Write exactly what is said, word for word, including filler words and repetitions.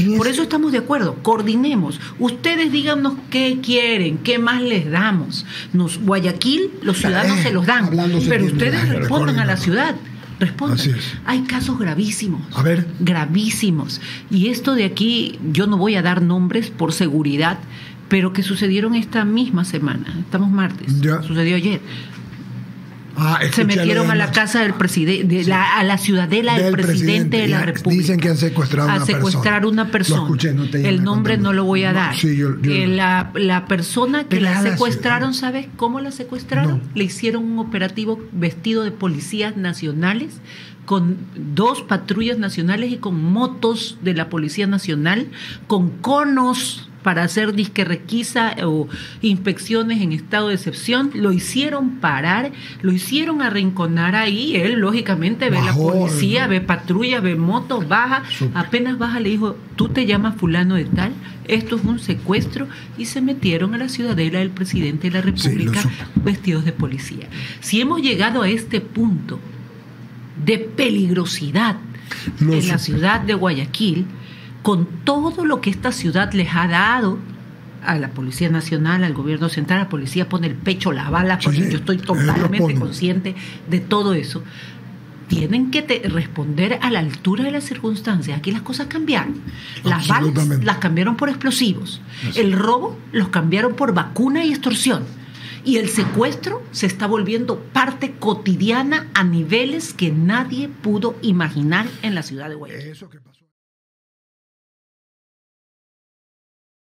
En Por ese- eso estamos de acuerdo, coordinemos. Ustedes díganos qué quieren, qué más les damos. Nos, Guayaquil, los ciudadanos Eh, se los dan, hablando se pero entiende, ustedes ay, respondan a la coordinador. ciudad. Respondan. Así es. Hay casos gravísimos. A ver. Gravísimos. Y esto de aquí, yo no voy a dar nombres por seguridad, pero que sucedieron esta misma semana. Estamos martes. Ya. Sucedió ayer. Ah, Se escuché metieron lo a de la anoche. casa del presidente, Sí. a la ciudadela del, Del presidente, presidente, de la ya, República. dicen que han secuestrado a a una secuestrar persona. una persona. Lo escuché, no te El llamé a nombre contarme. no lo voy a No, dar. sí, yo- yo- Eh, la, la persona que Pero la a la secuestraron, ciudad. ¿sabes cómo la secuestraron? No. Le hicieron un operativo vestido de policías nacionales, con dos patrullas nacionales y con motos de la Policía Nacional, con conos para hacer disque requisa o inspecciones en estado de excepción. Lo hicieron parar, lo hicieron arrinconar ahí. Él, lógicamente, ve Bajó, la policía, ¿no? ve patrullas, ve motos, baja. Súper. Apenas baja, le dijo: tú te llamas fulano de tal, esto es un secuestro. Y se metieron a la ciudadela del presidente de la Sí, lo República supe. vestidos de policía. Si hemos llegado a este punto de peligrosidad Lo en la supe. ciudad de Guayaquil, con todo lo que esta ciudad les ha dado a la Policía Nacional, al gobierno central, la policía pone el pecho, la bala, porque Sí, yo estoy ellos totalmente ponen. consciente de todo eso. Tienen que te- responder a la altura de las circunstancias. Aquí las cosas cambiaron. Las balas Absolutamente. las cambiaron por explosivos. Así. El robo los cambiaron por vacuna y extorsión. Y el secuestro se está volviendo parte cotidiana a niveles que nadie pudo imaginar en la ciudad de Guayaquil. Eso que pasó.